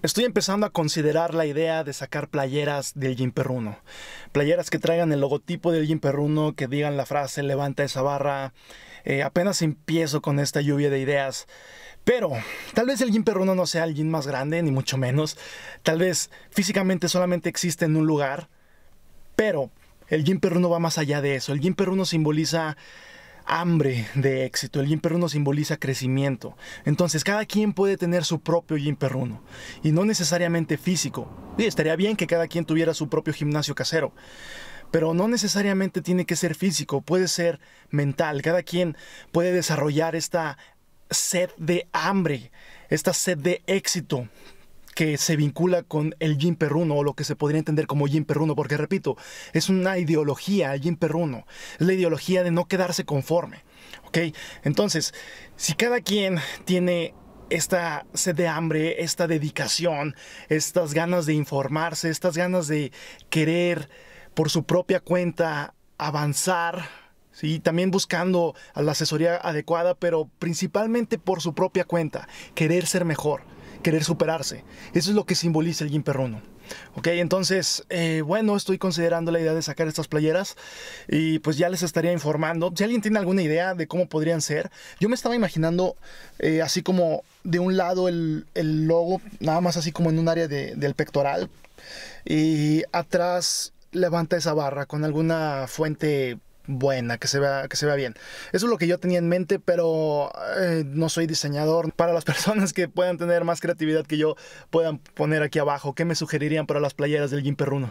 Estoy empezando a considerar la idea de sacar playeras del Gym Perruno. Playeras que traigan el logotipo del Gym Perruno, que digan la frase "levanta esa barra". Apenas empiezo con esta lluvia de ideas. Pero tal vez el Gym Perruno no sea el gym más grande, ni mucho menos. Tal vez físicamente solamente existe en un lugar. Pero el Gym Perruno va más allá de eso. El Gym Perruno simboliza hambre de éxito. El Gym Perruno simboliza crecimiento. Entonces cada quien puede tener su propio Gym Perruno, y no necesariamente físico. Sí, estaría bien que cada quien tuviera su propio gimnasio casero, pero no necesariamente tiene que ser físico, puede ser mental. Cada quien puede desarrollar esta sed de hambre, esta sed de éxito que se vincula con el Gym Perruno, o lo que se podría entender como Gym Perruno, porque repito, es una ideología. El Gym Perruno es la ideología de no quedarse conforme, ¿ok? Entonces, si cada quien tiene esta sed de hambre, esta dedicación, estas ganas de informarse, estas ganas de querer por su propia cuenta avanzar, ¿sí? También buscando a la asesoría adecuada, pero principalmente por su propia cuenta, querer ser mejor, querer superarse. Eso es lo que simboliza el Gym Perruno. Ok, entonces, bueno, estoy considerando la idea de sacar estas playeras y pues ya les estaría informando. Si alguien tiene alguna idea de cómo podrían ser, yo me estaba imaginando así como de un lado el logo, nada más así como en un área del pectoral, y atrás levanta esa barra con alguna fuente buena, que se vea bien. Eso es lo que yo tenía en mente, pero no soy diseñador. Para las personas que puedan tener más creatividad que yo, puedan poner aquí abajo qué me sugerirían para las playeras del Gym Perruno.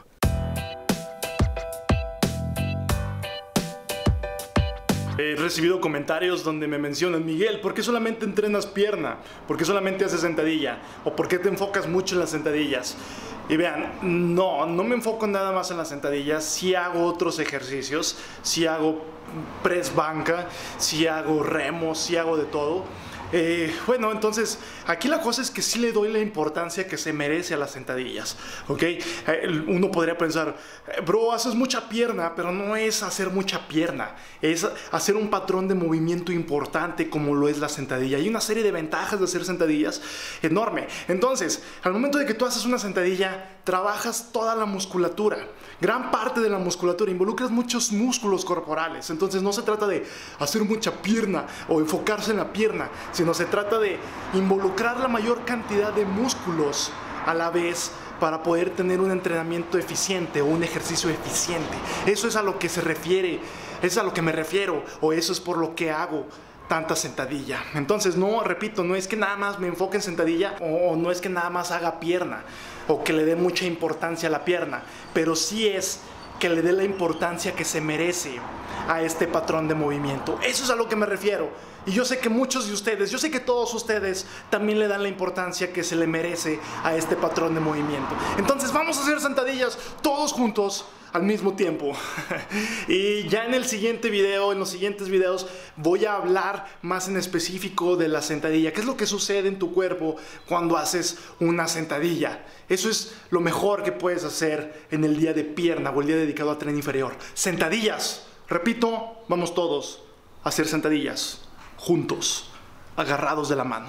He recibido comentarios donde me mencionan: Miguel, ¿por qué solamente entrenas pierna? ¿Por qué solamente haces sentadilla? ¿O por qué te enfocas mucho en las sentadillas? Y vean, no me enfoco nada más en las sentadillas. Sí hago otros ejercicios, sí hago press banca, sí hago remos, sí hago de todo. Bueno, entonces aquí la cosa es que sí le doy la importancia que se merece a las sentadillas, ¿ok? Uno podría pensar, bro, haces mucha pierna, pero no es hacer mucha pierna, es hacer un patrón de movimiento importante como lo es la sentadilla. Hay una serie de ventajas de hacer sentadillas enorme. Entonces, al momento de que tú haces una sentadilla, trabajas toda la musculatura, gran parte de la musculatura, involucras muchos músculos corporales. Entonces no se trata de hacer mucha pierna o enfocarse en la pierna, sino se trata de involucrar la mayor cantidad de músculos a la vez para poder tener un entrenamiento eficiente o un ejercicio eficiente. Eso es a lo que se refiere, es a lo que me refiero, o eso es por lo que hago tanta sentadilla. Entonces, no, repito, no es que nada más me enfoque en sentadilla, o no es que nada más haga pierna o que le dé mucha importancia a la pierna, pero sí es que le dé la importancia que se merece a este patrón de movimiento. Eso es a lo que me refiero. Y yo sé que muchos de ustedes, yo sé que todos ustedes también le dan la importancia que se le merece a este patrón de movimiento. Entonces vamos a hacer sentadillas todos juntos al mismo tiempo. Y ya en el siguiente video, en los siguientes videos, voy a hablar más en específico de la sentadilla. ¿Qué es lo que sucede en tu cuerpo cuando haces una sentadilla? Eso es lo mejor que puedes hacer en el día de pierna o el día dedicado a tren inferior. Sentadillas. Repito, vamos todos a hacer sentadillas juntos, agarrados de la mano.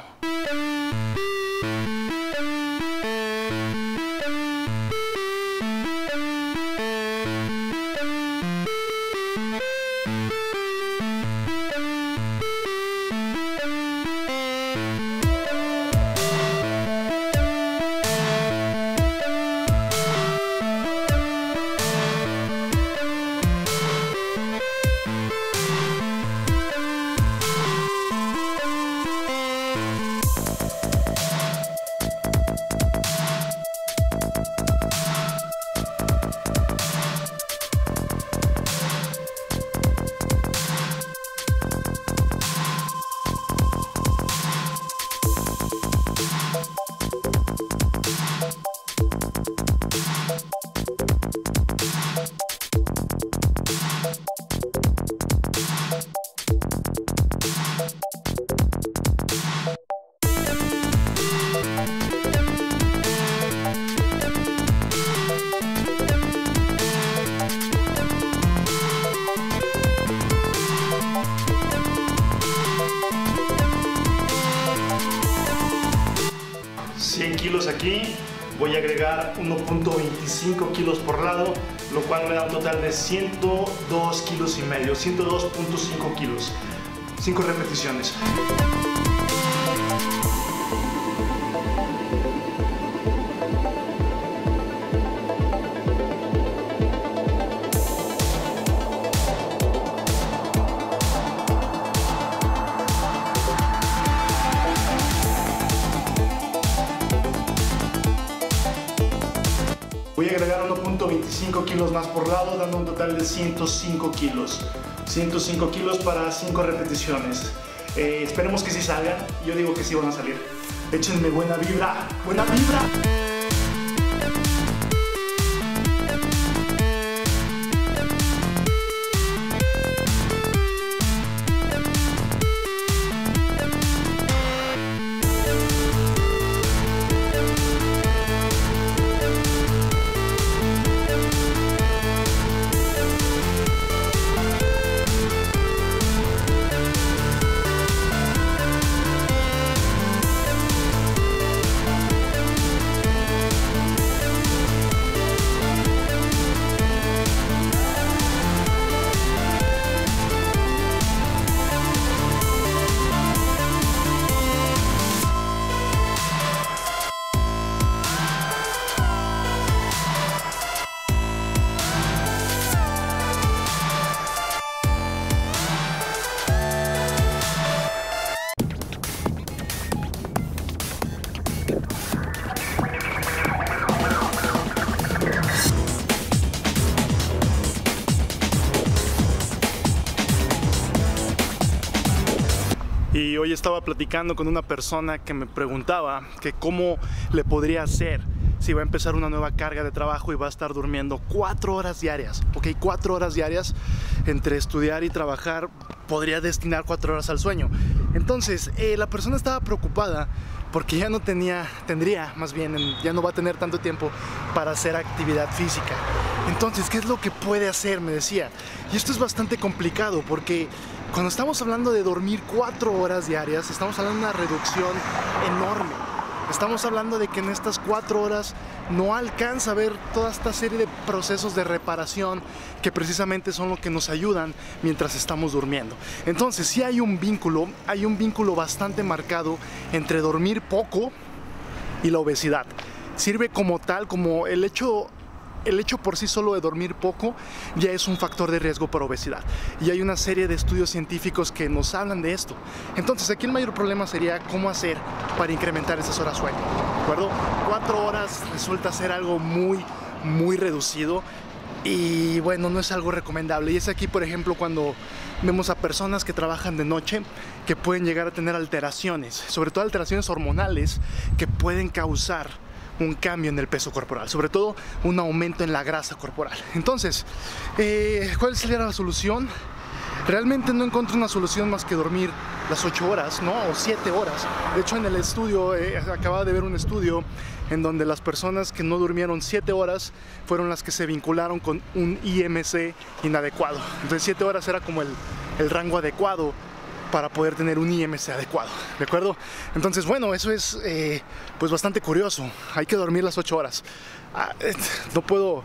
voy a agregar 1.25 kilos por lado, lo cual me da un total de 102 kilos y medio, 102.5 kilos. 5 repeticiones. Voy a agregar 1.25 kilos más por lado, dando un total de 105 kilos. 105 kilos para 5 repeticiones. Esperemos que sí salgan. Yo digo que sí van a salir. Échenme buena vibra. ¡Buena vibra! Y hoy estaba platicando con una persona que me preguntaba que cómo le podría hacer si va a empezar una nueva carga de trabajo y va a estar durmiendo 4 horas diarias. Ok, 4 horas diarias entre estudiar y trabajar, podría destinar 4 horas al sueño. Entonces, la persona estaba preocupada porque ya no ya no va a tener tanto tiempo para hacer actividad física. Entonces, ¿qué es lo que puede hacer? Me decía. Y esto es bastante complicado porque cuando estamos hablando de dormir 4 horas diarias, estamos hablando de una reducción enorme. Estamos hablando de que en estas 4 horas no alcanza a ver toda esta serie de procesos de reparación que precisamente son lo que nos ayudan mientras estamos durmiendo. Entonces sí hay un vínculo bastante marcado entre dormir poco y la obesidad. Sirve como tal, como el hecho por sí solo de dormir poco ya es un factor de riesgo para obesidad. Y hay una serie de estudios científicos que nos hablan de esto. Entonces aquí el mayor problema sería cómo hacer para incrementar esas horas sueño. ¿De acuerdo? 4 horas resulta ser algo muy reducido. Y bueno, no es algo recomendable. Y es aquí, por ejemplo, cuando vemos a personas que trabajan de noche que pueden llegar a tener alteraciones, sobre todo alteraciones hormonales que pueden causar un cambio en el peso corporal, sobre todo un aumento en la grasa corporal. Entonces, ¿cuál sería la solución? Realmente no encuentro una solución más que dormir las 8 horas, ¿no? O 7 horas. De hecho, en el estudio, acababa de ver un estudio en donde las personas que no durmieron 7 horas fueron las que se vincularon con un IMC inadecuado. Entonces 7 horas era como el rango adecuado para poder tener un IMC adecuado, ¿de acuerdo? Entonces, bueno, eso es pues bastante curioso. Hay que dormir las 8 horas. No puedo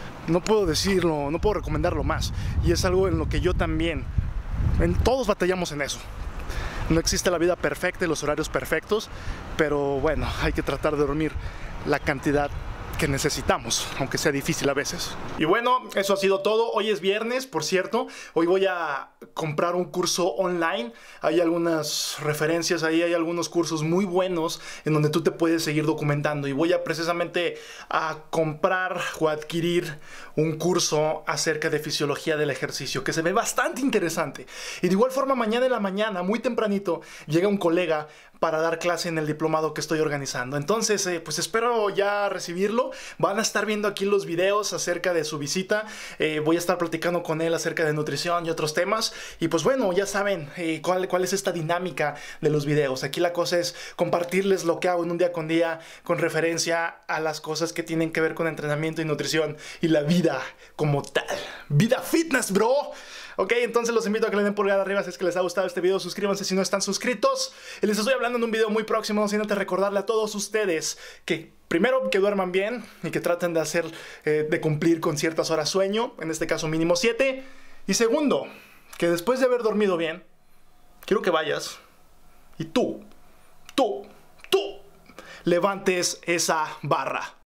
decirlo, no puedo recomendarlo más. Y es algo en lo que yo también, todos batallamos en eso. No existe la vida perfecta y los horarios perfectos, pero bueno, hay que tratar de dormir la cantidad que necesitamos, aunque sea difícil a veces. Y bueno, eso ha sido todo. Hoy es viernes, por cierto. Hoy voy a comprar un curso online. Hay algunas referencias ahí, hay algunos cursos muy buenos en donde tú te puedes seguir documentando. Y voy a precisamente a comprar o adquirir un curso acerca de fisiología del ejercicio, que se ve bastante interesante. Y de igual forma, mañana en la mañana, muy tempranito, llega un colega para dar clase en el diplomado que estoy organizando. Entonces, pues espero ya recibirlo. Van a estar viendo aquí los videos acerca de su visita. Voy a estar platicando con él acerca de nutrición y otros temas. Y pues bueno, ya saben cuál es esta dinámica de los videos. Aquí la cosa es compartirles lo que hago en un día con día con referencia a las cosas que tienen que ver con entrenamiento y nutrición y la vida como tal. ¡Vida fitness, bro! Ok, entonces los invito a que le den pulgar arriba si es que les ha gustado este video. Suscríbanse si no están suscritos. Y les estoy hablando en un video muy próximo, no sin antes recordarle a todos ustedes que primero, que duerman bien y que traten de cumplir con ciertas horas sueño, en este caso mínimo 7. Y segundo, que después de haber dormido bien, quiero que vayas y tú, levantes esa barra.